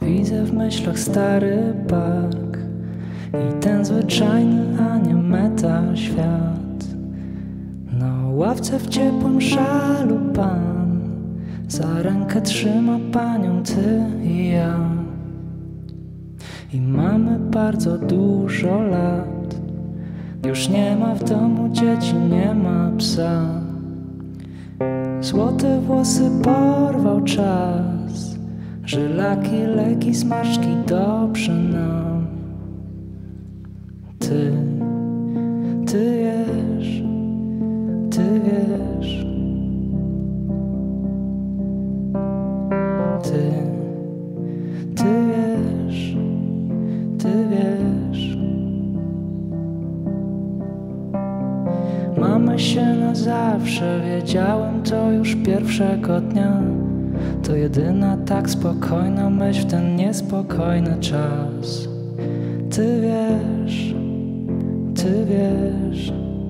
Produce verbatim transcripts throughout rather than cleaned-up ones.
Widzę w myślach stary park i ten zwyczajny, a nie meta świat. Na ławce w ciepłym szalu pan za rękę trzyma panią, ty i ja. I mamy bardzo dużo lat. Już nie ma w domu dzieci, nie ma psa. Złote włosy porwał czas, żylaki, leki, smaczki, dobrze nam. Ty, ty wiesz, ty wiesz. Ty, ty wiesz, ty wiesz. Mamy się na zawsze, wiedziałem to już pierwszego dnia. To jedyna tak spokojna myśl w ten niespokojny czas. Ty wiesz, ty wiesz.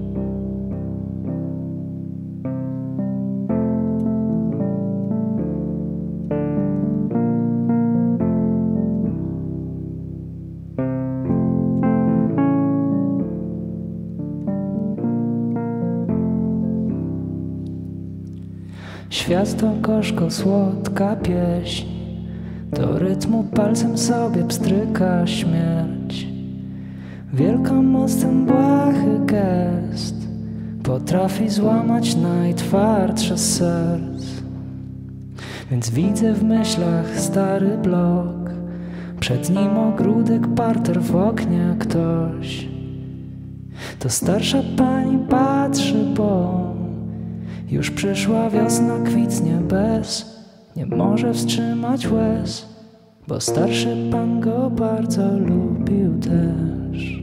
Świat to gorzko słodka pieśń, do rytmu palcem sobie pstryka śmierć. Wielkomocny błahy gest potrafi złamać najtwardsze z serc. Więc widzę w myślach stary blok, przed nim ogródek, parter, w oknie ktoś. To starsza pani patrzy, bo już przyszła wiosna, kwitnie bez, nie może wstrzymać łez, bo starszy pan go bardzo lubił też.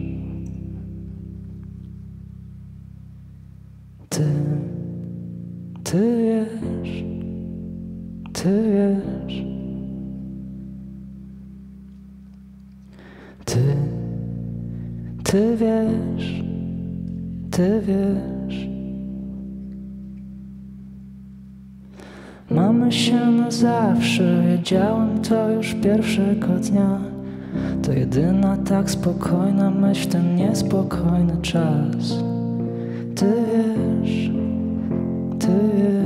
Ty, ty wiesz, ty wiesz. Ty, ty wiesz, ty wiesz. Mamy się na zawsze, wiedziałem to już pierwszego dnia. To jedyna tak spokojna myśl w ten niespokojny czas. Ty wiesz, ty wiesz.